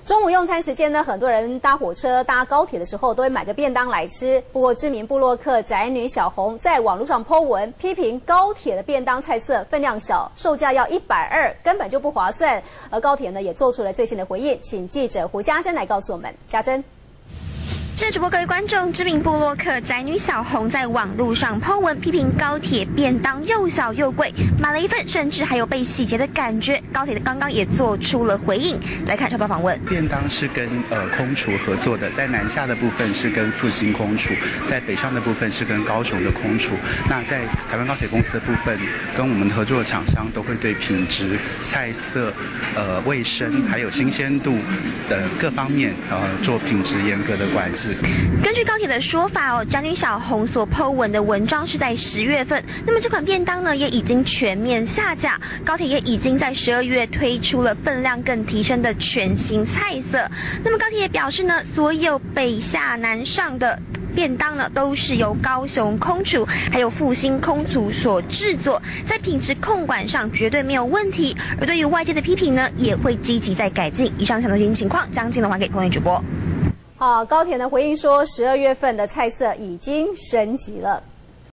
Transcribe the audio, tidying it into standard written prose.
中午用餐时间呢，很多人搭火车、搭高铁的时候都会买个便当来吃。不过，知名部落客宅女小红在网络上 po 文，批评高铁的便当菜色分量小，售价要120，根本就不划算。而高铁呢，也做出了最新的回应，请记者胡家珍来告诉我们。家珍。 这主播各位观众，知名部落客宅女小红在网络上 po 文批评高铁便当又小又贵，买了一份甚至还有被洗劫的感觉。高铁的刚刚也做出了回应，来看这段访问。 便当是跟空厨合作的，在南下的部分是跟复兴空厨，在北上的部分是跟高雄的空厨。那在台湾高铁公司的部分，跟我们合作的厂商都会对品质、菜色、卫生还有新鲜度的各方面做品质严格的管制。 根据高铁的说法宅女小红所 po 文的文章是在10月份，那么这款便当呢也已经全面下架，高铁也已经在12月推出了分量更提升的全新菜色。那么高铁也表示呢，所有北下南上的 便当呢，都是由高雄空厨还有复兴空厨所制作，在品质控管上绝对没有问题。而对于外界的批评呢，也会积极在改进。以上相关情况将镜头还给彭磊主播。 高铁呢回应说，12月份的菜色已经升级了。